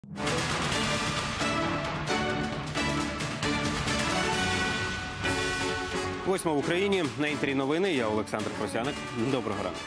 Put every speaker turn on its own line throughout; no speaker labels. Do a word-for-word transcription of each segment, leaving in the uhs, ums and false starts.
Восьма в Україні. На інтері новини. Я Олександр Просяник. Доброго ранку.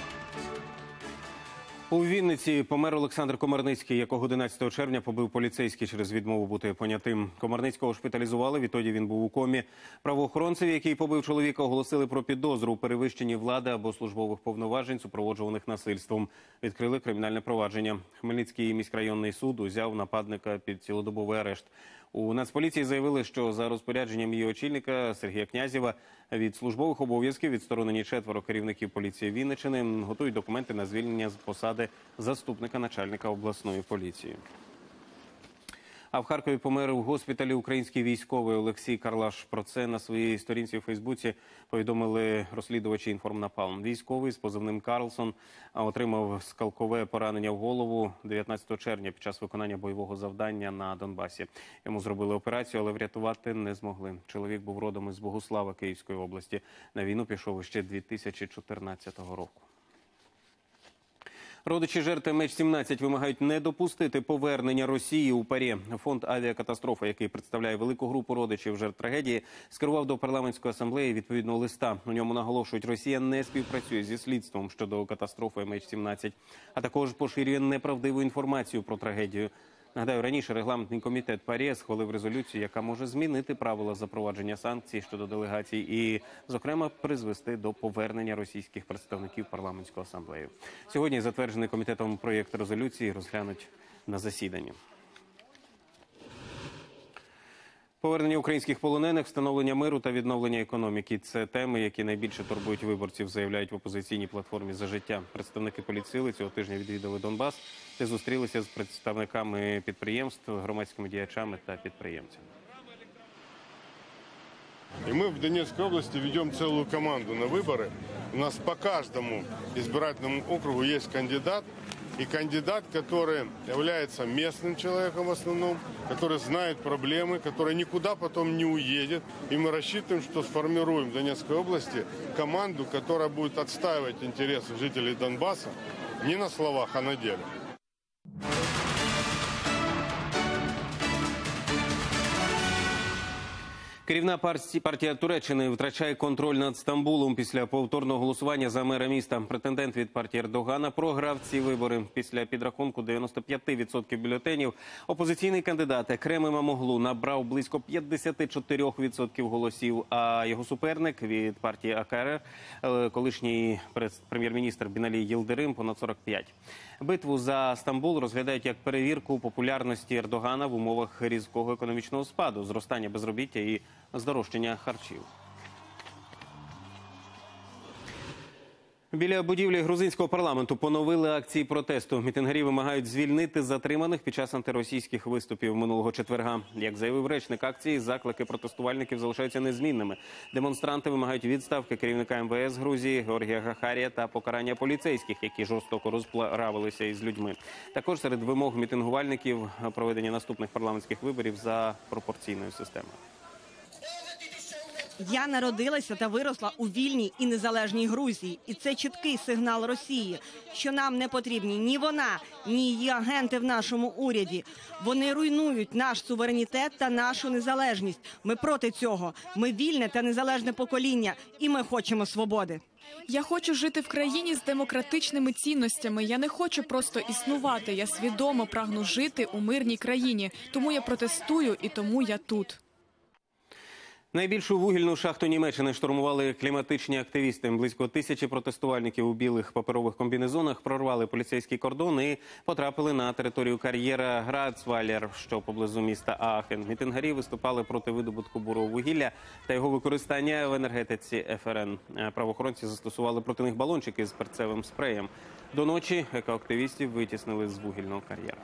У Вінниці помер Олександр Комарницький, якого одинадцятого червня побив поліцейський через відмову бути понятим. Комарницького шпиталізували, відтоді він був у комі. Правоохоронців, який побив чоловіка, оголосили про підозру у перевищенні влади або службових повноважень, супроводжуваних насильством. Відкрили кримінальне провадження. Хмельницький міськрайонний суд узяв нападника під цілодобовий арешт. У Нацполіції заявили, що за розпорядженням її очільника Сергія Князєва від службових обов'язків відсторонені четверо керівників поліції Вінниччини, готують документи на звільнення з посади заступника начальника обласної поліції. А в Харкові помер у госпіталі український військовий Олексій Карлаш. Про це на своїй сторінці у Фейсбуці повідомили розслідувачі «Інформнапалм». Військовий з позивним «Карлсон» отримав скалкове поранення в голову дев'ятнадцятого червня під час виконання бойового завдання на Донбасі. Йому зробили операцію, але врятувати не змогли. Чоловік був родом із Богуслава Київської області. На війну пішов ще дві тисячі чотирнадцятого року. Родичі жертв Ем Ейч сімнадцять вимагають не допустити повернення Росії у ПАРЄ. Фонд «Авіакатастрофа», який представляє велику групу родичів жертв трагедії, скерував до парламентської асамблеї відповідного листа. У ньому наголошують, Росія не співпрацює зі слідством щодо катастрофи Ем Ейч сімнадцять, а також поширює неправдиву інформацію про трагедію. Нагадаю, раніше регламентний комітет ПАРЄ схвалив резолюцію, яка може змінити правила запровадження санкцій щодо делегацій і, зокрема, призвести до повернення російських представників в парламентську асамблею. Сьогодні затверджений комітетом проєкт резолюції розглянуть на засіданні. Повернення українських полонених, встановлення миру та відновлення економіки – це теми, які найбільше турбують виборців, заявляють в опозиційній платформі «За життя». Представники політсили цього тижня відвідали Донбас, де зустрілися з представниками підприємств, громадськими діячами та підприємцями.
И мы в Донецкой области ведем целую команду на выборы. У нас по каждому избирательному округу есть кандидат. И кандидат, который является местным человеком в основном, который знает проблемы, который никуда потом не уедет. И мы рассчитываем, что сформируем в Донецкой области команду, которая будет отстаивать интересы жителей Донбасса не на словах, а на деле.
Керівна партія Туреччини втрачає контроль над Стамбулом після повторного голосування за мера міста. Претендент від партії Ердогана програв ці вибори. Після підрахунку дев'яносто п'ять відсотків бюлетенів опозиційний кандидат Екрем Імамоглу набрав близько п'ятдесят чотири відсотки голосів, а його суперник від партії А К Р, колишній прем'єр-міністр Біналі Йилдирим, понад сорок п'ять. Битву за Стамбул розглядають як перевірку популярності Ердогана в умовах різкого економічного спаду, зростання безробіття і здорожчання харчів. Біля будівлі грузинського парламенту поновили акції протесту. Мітингарі вимагають звільнити затриманих під час антиросійських виступів минулого четверга. Як заявив речник акції, заклики протестувальників залишаються незмінними. Демонстранти вимагають відставки керівника Ем Ве Ес Грузії Георгія Гахарія та покарання поліцейських, які жорстоко розправилися із людьми. Також серед вимог мітингувальників проведення наступних парламентських виборів за пропорційною системою.
Я народилася та виросла у вільній і незалежній Грузії. І це чіткий сигнал Росії, що нам не потрібні ні вона, ні її агенти в нашому уряді. Вони руйнують наш суверенітет та нашу незалежність. Ми проти цього. Ми вільне та незалежне покоління, і ми хочемо свободи.
Я хочу жити в країні з демократичними цінностями. Я не хочу просто існувати. Я свідомо прагну жити у мирній країні. Тому я протестую і тому я тут.
Найбільшу вугільну шахту Німеччини штурмували кліматичні активісти. Близько тисячі протестувальників у білих паперових комбінезонах прорвали поліцейський кордон і потрапили на територію кар'єра Грацвалер, що поблизу міста Аахен. Мітингарі виступали проти видобутку бурого вугілля та його використання в енергетиці Еф Ер Ен. Правоохоронці застосували проти них балончики з перцевим спреєм. До ночі екоактивістів витіснили з вугільного кар'єра.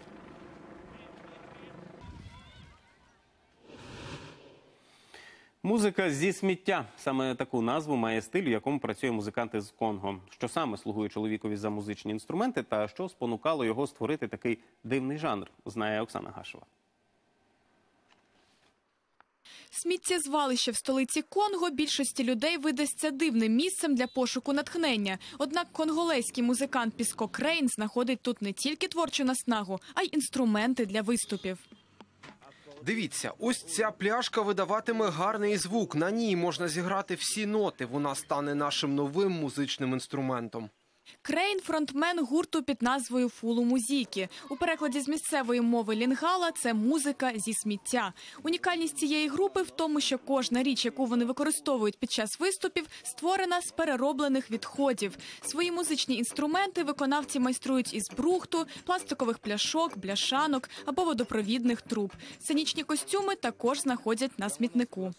Музика зі сміття. Саме таку назву має стиль, у якому працює музикант із Конго. Що саме слугує чоловікові за музичні інструменти та що спонукало його створити такий дивний жанр, знає Оксана Гашева.
Сміттєзвалище в столиці Конго більшості людей видасться дивним місцем для пошуку натхнення. Однак конголезький музикант Піско Крейн знаходить тут не тільки творчу наснагу, а й інструменти для виступів.
Дивіться, ось ця пляшка видаватиме гарний звук. На ній можна зіграти всі ноти. Вона стане нашим новим музичним інструментом.
Крейн – фронтмен гурту під назвою «Фулу Музіки». У перекладі з місцевої мови лінгала – це музика зі сміття. Унікальність цієї групи в тому, що кожна річ, яку вони використовують під час виступів, створена з перероблених відходів. Свої музичні інструменти виконавці майструють із брухту, пластикових пляшок, бляшанок або водопровідних труб. Сценічні костюми також знаходять на смітнику.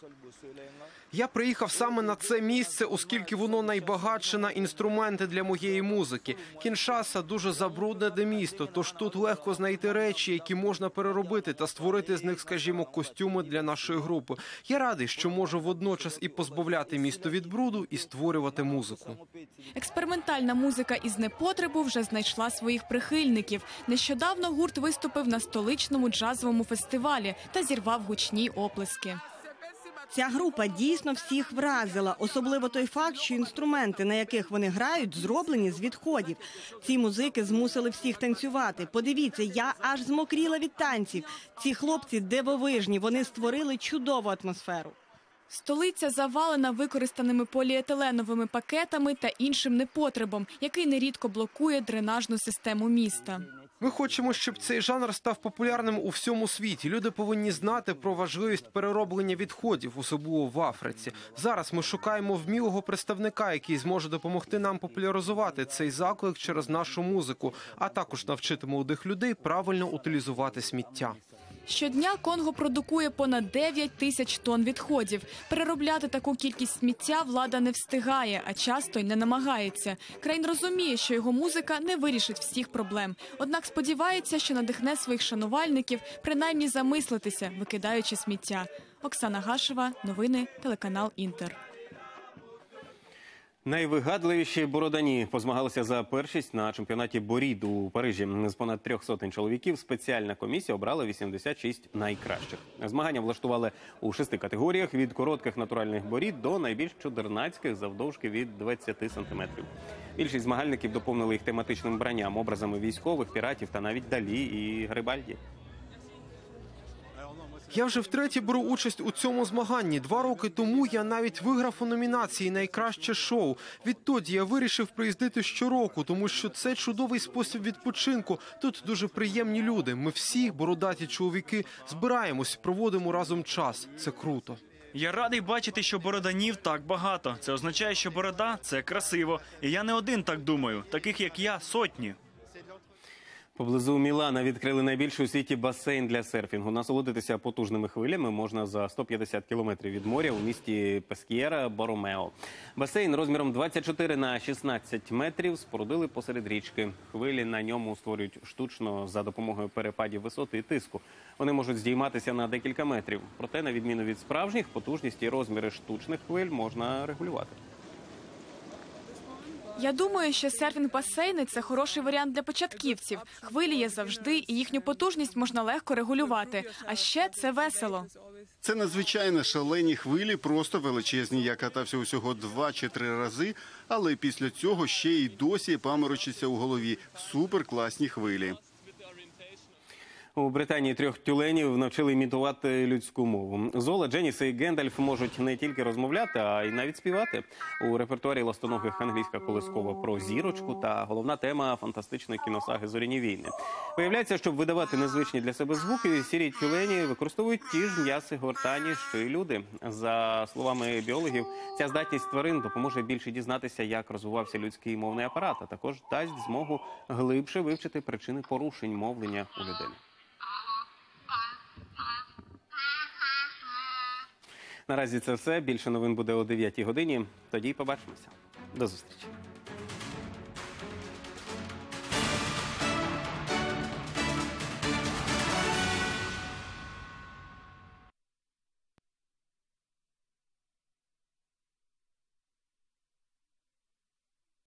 Я приїхав саме на це місце, оскільки воно найбагатше на інструменти для моєї музики. Кіншаса – дуже забруднене місто, тож тут легко знайти речі, які можна переробити та створити з них, скажімо, костюми для нашої групи. Я радий, що можу водночас і позбавляти місто від бруду, і створювати музику.
Експериментальна музика із непотребу вже знайшла своїх прихильників. Нещодавно гурт виступив на столичному джазовому фестивалі та зірвав гучні оплески.
Ця група дійсно всіх вразила, особливо той факт, що інструменти, на яких вони грають, зроблені з відходів. Ці музики змусили всіх танцювати. Подивіться, я аж змокріла від танців. Ці хлопці дивовижні, вони створили чудову атмосферу.
Столиця завалена використаними поліетиленовими пакетами та іншим непотребом, який нерідко блокує дренажну систему міста.
Ми хочемо, щоб цей жанр став популярним у всьому світі. Люди повинні знати про важливість перероблення відходів, особливо в Африці. Зараз ми шукаємо вмілого представника, який зможе допомогти нам популяризувати цей заклик через нашу музику, а також навчити молодих людей правильно утилізувати сміття.
Щодня Конго продукує понад дев'ять тисяч тонн відходів. Переробляти таку кількість сміття влада не встигає, а часто й не намагається. Крейн розуміє, що його музика не вирішить всіх проблем. Однак сподівається, що надихне своїх шанувальників принаймні замислитися, викидаючи сміття. Оксана Гашева, новини, телеканал «Інтер».
Найвигадливіші бородані позмагалися за першість на чемпіонаті «Борід» у Парижі. З понад трьох сотень чоловіків спеціальна комісія обрала вісімдесят шість найкращих. Змагання влаштували у шести категоріях – від коротких натуральних борід до найбільш чудернацьких завдовжки від двадцяти сантиметрів. Більшість змагальників доповнили їх тематичним вбранням, образами військових, піратів та навіть Далі і Гарибальді.
Я вже втретє беру участь у цьому змаганні. Два роки тому я навіть виграв у номінації «Найкраще шоу». Відтоді я вирішив приїздити щороку, тому що це чудовий спосіб відпочинку. Тут дуже приємні люди. Ми всі, бородаті чоловіки, збираємось, проводимо разом час. Це круто.
Я радий бачити, що бороданів так багато. Це означає, що борода – це красиво. І я не один так думаю. Таких, як я, сотні.
Поблизу Мілана відкрили найбільший у світі басейн для серфінгу. Насолодитися потужними хвилями можна за сто п'ятдесят кілометрів від моря у місті Песк'єра, Боромео. Басейн розміром двадцять чотири на шістнадцять метрів спорудили посеред річки. Хвилі на ньому створюють штучно за допомогою перепадів висоти і тиску. Вони можуть здійматися на декілька метрів. Проте, на відміну від справжніх, потужність і розміри штучних хвиль можна регулювати.
Я думаю, що серфінг-басейни – це хороший варіант для початківців. Хвилі є завжди, і їхню потужність можна легко регулювати. А ще це весело.
Це надзвичайно шалені хвилі, просто величезні. Я катався усього два чи три рази, але після цього ще й досі паморочиться у голові. Суперкласні хвилі.
У Британії трьох тюленів навчили імітувати людську мову. Зола, Дженіс і Гендальф можуть не тільки розмовляти, а й навіть співати. У репертуарі ластоногих англійська колискова про зірочку та головна тема фантастичної кіносаги «Зоряні війни». Виявляється, щоб видавати незвичні для себе звуки, сірі тюлені використовують ті ж м'яси гортані, що й люди. За словами біологів, ця здатність тварин допоможе більше дізнатися, як розвивався людський мовний апарат, а також дасть змогу глибше вивчити причини порушень мовлення у людини. Наразі це все. Більше новин буде о дев'ятій годині. Тоді побачимося. До зустрічі.